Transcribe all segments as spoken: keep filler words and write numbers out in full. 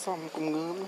xong cùng ngớm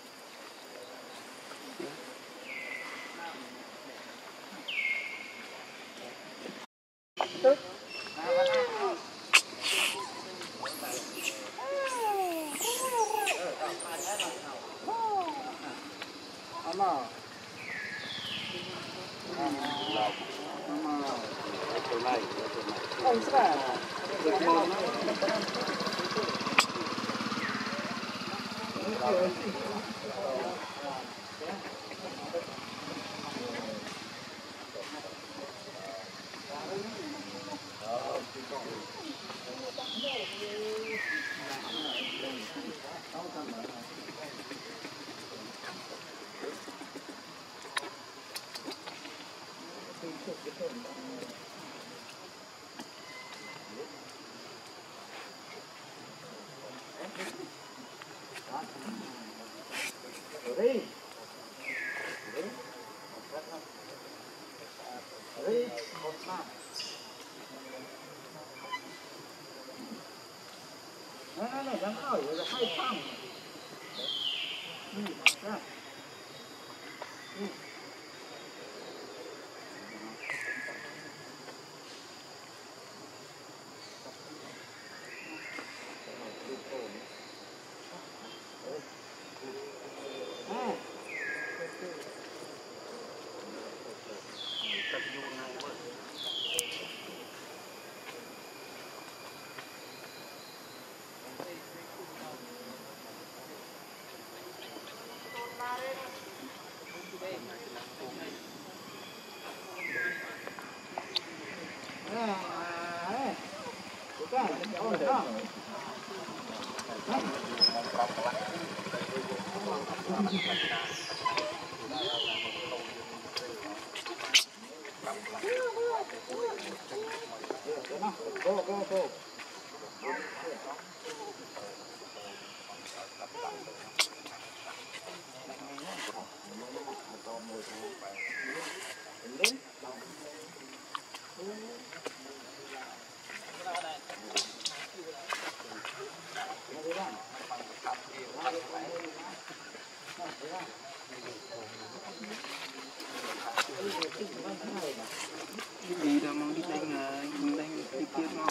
đi đâu mang đi đánh đánh đánh đi tiếp không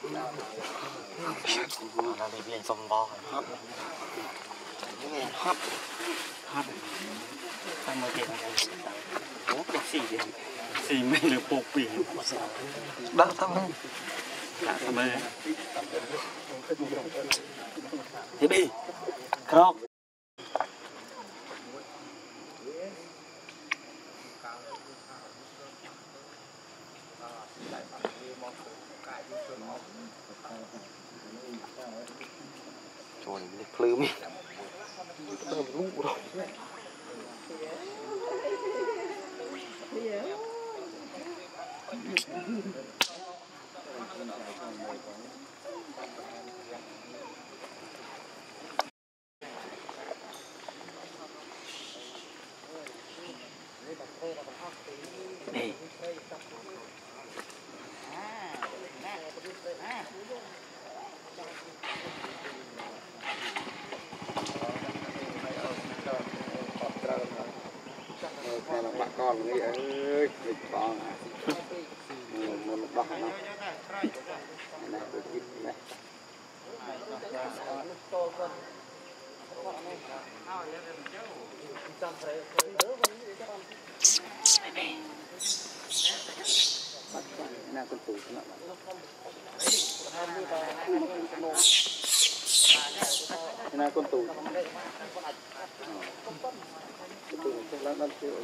là đi viên sông bò hấp hấp hấp xong rồi tiền bố có xì gì xì mấy là bột biển đã thăm đã thăm ơi Libby khóc trời nó phơi mi nó lú rồi đây bà con nghĩ ơi dịch con à mình bắt nó này tôi kịp này bắt con nào con tủ nó nào con tủ tủ cái lá lan tiêu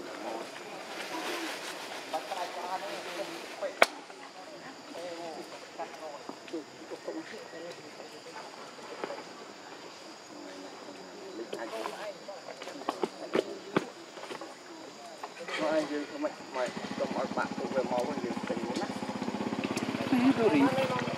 nói chứ mày mày trong mọi bạn tôi về máu mình tình muốn á.